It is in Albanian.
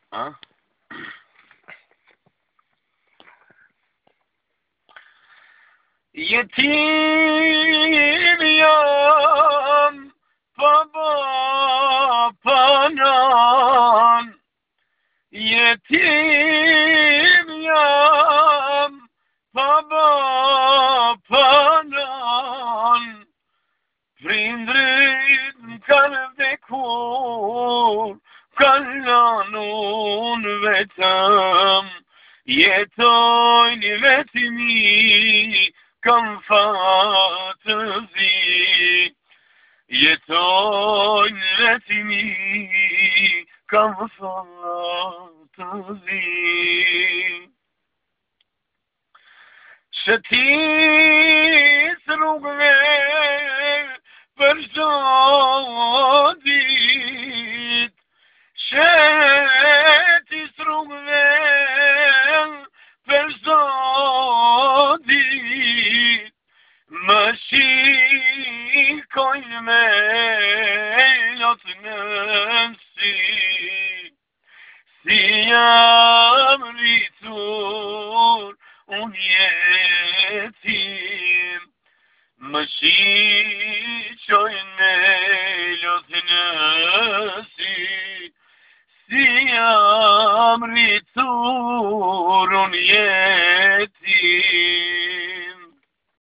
Ha? Yetim yan baba panan, yetim yan baba panan, prindrit kalbe kur kallanun vetam, yetoyn vetmi kan fatzi, yetoyn vetmi kan fatzi. Şetis rugve perşadit, şetis rugve perşadit, maşi koyme yat nefsi, siyam ritur un yetim, maşi koyme yat nefsi, siyam ritur un yetim.